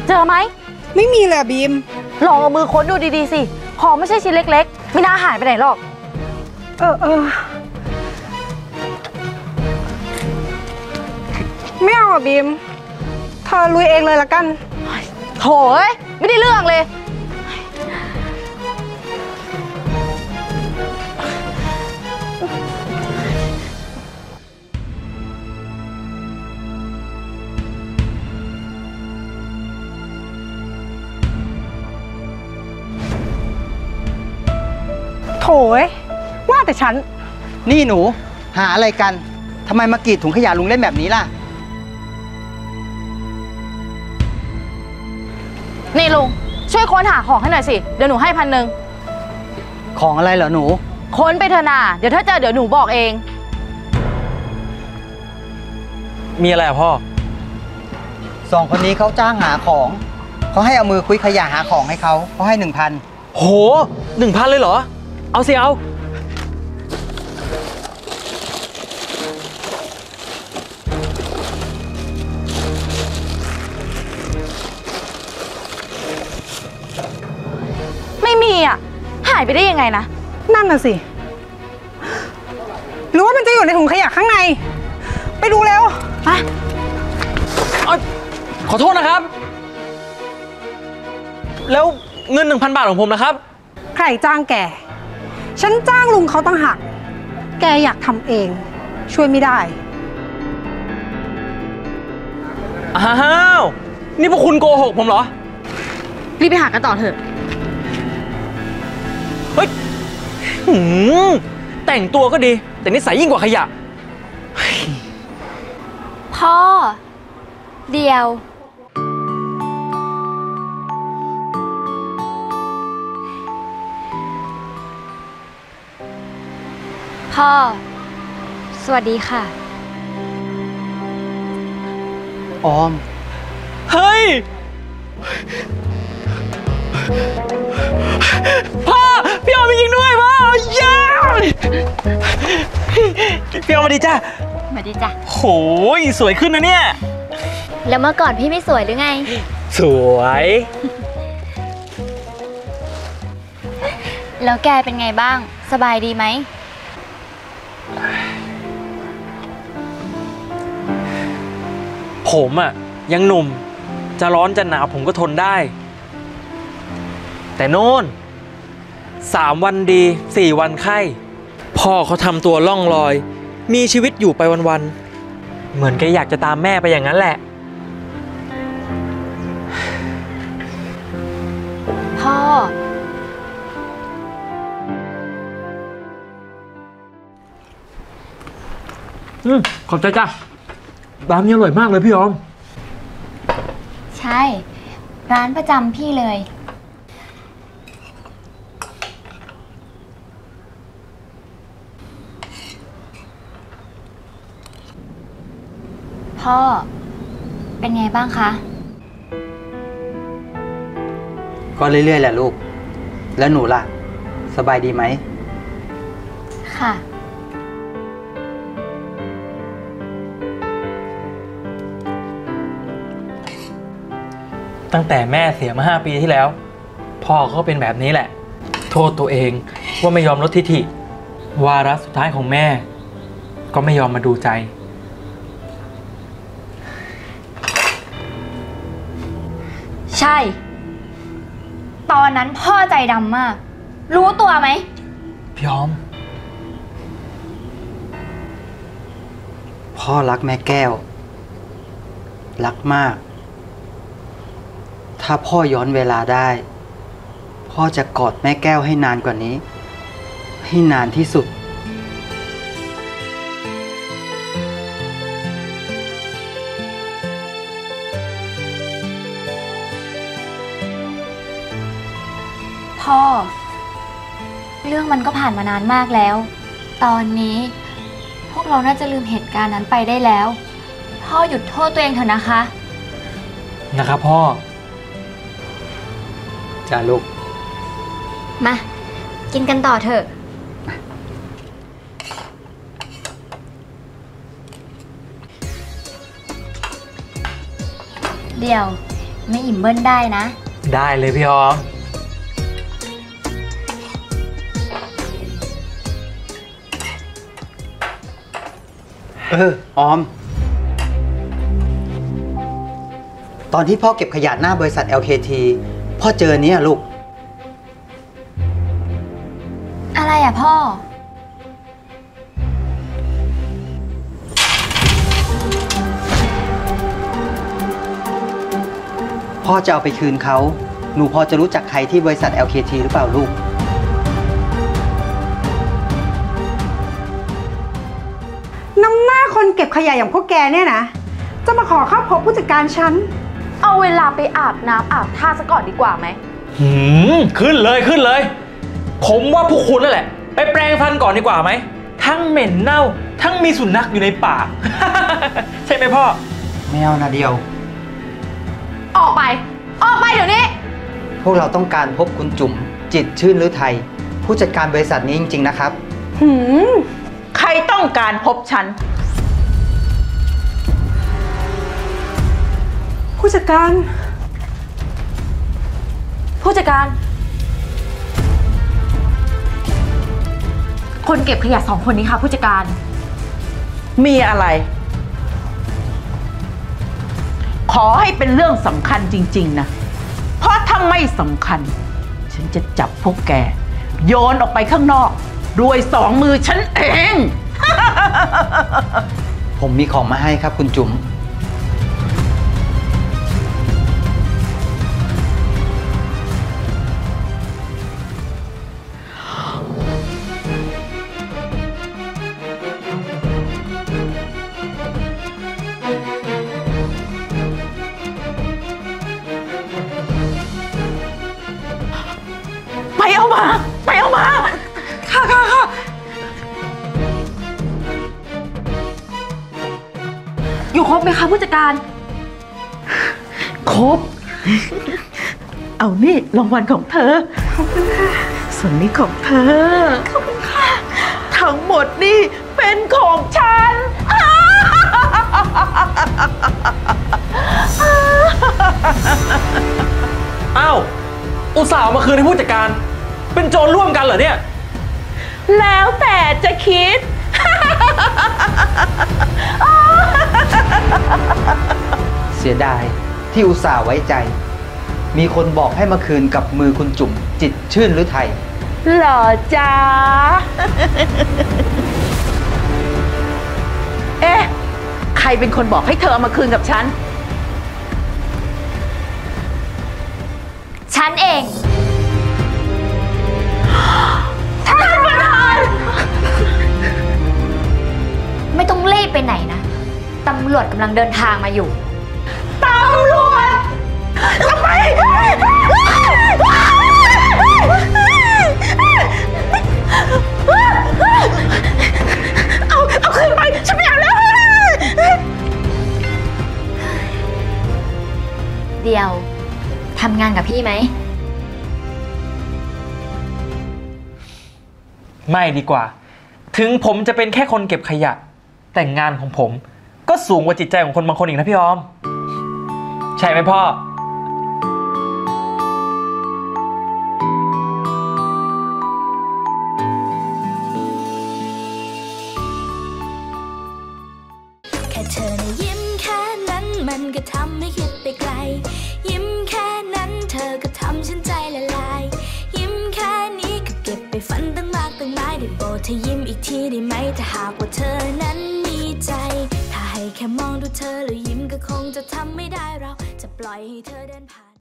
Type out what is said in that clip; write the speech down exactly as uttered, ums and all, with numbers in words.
เจอไหมไม่มีเลยบีมลองเอามือค้นดูดีๆสิของไม่ใช่ชิ้นเล็กๆไม่น่าหายไปไหนหรอกเออเออไม่เอาอ่ะบีมเธอลุยเองเลยละกันโถยไม่ได้เรื่องเลยโถยว่าแต่ฉันนี่หนูหาอะไรกันทำไมมากรีดถุงขยะลุงเล่นแบบนี้ล่ะนี่ลุงช่วยค้นหาของให้หน่อยสิเดี๋ยวหนูให้พันหนึ่งของอะไรเหรอหนูค้นไปเถอะนาเดี๋ยวถ้าเจอเดี๋ยวหนูบอกเองมีอะไรอ่ะพ่อสองคนนี้เขาจ้างหาของเขาให้เอามือคุยขยะหาของให้เขาเขาให้หนึ่งพันโหหนึ่งพันเลยเหรอเอาสิเอาไม่มีอ่ะหายไปได้ยังไงนะนั่นน่ะสิหรือว่ามันจะอยู่ในถุงขยะข้างในไปดูเร็วไปขอโทษนะครับแล้วเงินหนึ่งพันบาทของผมนะครับใครจ้างแกฉันจ้างลุงเขาตั้งหักแกอยากทำเองช่วยไม่ได้อ้าวนี่พวกคุณโกหกผมเหรอรีบไปหากันต่อเถอะเฮ้ยแต่งตัวก็ดีแต่นิสัยยิ่งกว่าขยะพ่อเดียวพ่อสวัสดีค่ะออมเฮ้ยพ่อพี่ออมจริงด้วยพ่อเย้พี่ออมมาดีจ้ะมาดีจ้ะโหยสวยขึ้นนะเนี่ยแล้วเมื่อก่อนพี่ไม่สวยหรือไงสวยแล้วแกเป็นไงบ้างสบายดีไหมผมอ่ะยังหนุ่มจะร้อนจะหนาวผมก็ทนได้แต่โน่นสามวันดีสี่วันไข้พ่อเขาทำตัวล่องลอยมีชีวิตอยู่ไปวันๆเหมือนแกอยากจะตามแม่ไปอย่างนั้นแหละพ่ออืมขอบใจจ้ะร้านนี้อร่อยมากเลยพี่ออมใช่ร้านประจำพี่เลยพ่อเป็นไงบ้างคะก็เรื่อยๆแหละลูกแล้วหนูล่ะสบายดีไหมค่ะตั้งแต่แม่เสียมาห้าปีที่แล้วพ่อเขาเป็นแบบนี้แหละโทษตัวเองว่าไม่ยอมลดทิฐิวาระสุดท้ายของแม่ก็ไม่ยอมมาดูใจใช่ตอนนั้นพ่อใจดำมากรู้ตัวไหมพี่ออมพ่อรักแม่แก้วรักมากถ้าพ่อย้อนเวลาได้พ่อจะกอดแม่แก้วให้นานกว่านี้ให้นานที่สุดพ่อเรื่องมันก็ผ่านมานานมากแล้วตอนนี้พวกเราน่าจะลืมเหตุการณ์นั้นไปได้แล้วพ่อหยุดโทษตัวเองเถอะนะคะนะครับพ่อจ้าลูกมากินกันต่อเถอะเดี๋ยวไม่อิ่มเบิ้ลได้นะได้เลยพี่ออมเออ ออม ตอนที่พ่อเก็บขยะหน้าบริษัท แอล เค ที พ่อเจอเนี่ยลูกอะไรอ่ะพ่อพ่อจะเอาไปคืนเขา หนูพอจะรู้จักใครที่บริษัท แอล เค ที หรือเปล่าลูกน้ำหน้าคนเก็บขยะอย่างพวกแกเนี่ยนะ จะมาขอเข้าพบผู้จัดการฉันเอาเวลาไปอาบน้ำอาบท่าซะก่อนดีกว่าไหมหืม ขึ้นเลยขึ้นเลย ผมว่าพวกคุณนั่นแหละ ไปแปรงฟันก่อนดีกว่าไหม ทั้งเหม็นเน่า ทั้งมีสุนัขอยู่ในปาก ใช่ไหมพ่อไม่เอานะเดียวออกไป ออกไปเดี๋ยวนี้พวกเราต้องการพบคุณจุ๋มจิตรชื่นฤทัยผู้จัดการบริษัทนี้จริงๆนะครับหืมใครต้องการพบฉันผู้จัดการผู้จัดการ คนเก็บขยะสองคนนี้ค่ะผู้จัดการมีอะไร ขอให้เป็นเรื่องสำคัญจริงๆนะ เพราะถ้าไม่สำคัญ ฉันจะจับพวกแก โยนออกไปข้างนอก ด้วยสองมือฉันเองผมมีของมาให้ครับคุณจุ๋มไปเอามา ไปเอามาค่ะค่ะค่ะอยู่ครบไหมคะผู้จัดการครบ เอานี่รางวัลของเธอ ขอบคุณค่ะ ส่วนนี้ของเธอ ขอบคุณค่ะ ทั้งหมดนี่เป็นของฉันอ้าว อุตส่าห์เอามาคืนให้ผู้จัดการ เป็นโจรร่วมกันเหรอเนี่ยแล้วแต่จะคิดเสียดายที่อุตส่าห์ไว้ใจ มีคนบอกให้มาคืนกับมือคุณจุ๋มจิตรชื่นฤทัยหล่อจ้า เอ๊ะ ใครเป็นคนบอกให้เธอเอามาคืนกับฉันฉันเองท่านประธานไม่ต้องรีบไปไหนนะ ตำรวจกำลังเดินทางมาอยู่ตำรวจทำไม เอา เอาคืนไป ฉันไม่เอาแล้วเดียวทำงานกับพี่ไหมไม่ดีกว่า ถึงผมจะเป็นแค่คนเก็บขยะ แต่งานของผมก็สูงกว่าจิตใจของคนบางคนอีกนะพี่ออม ใช่ไหมพ่อแค่เธอนะยิ้มแค่นั้นมันก็ทำให้คิดไปไกล ยิ้มแค่นั้นเธอก็ทำฉันใจละลาย ยิ้มแค่นี้ก็เก็บไปฝันตั้งมากตั้งหลายได้โปรดเธอยิ้มอีกทีได้ไหมถ้าหากว่าเธอนั้นมีใจ ถ้าให้แค่มองดูเธอแล้วยิ้มก็คงจะทำไม่ได้เราจะปล่อยให้เธอเดินผ่าน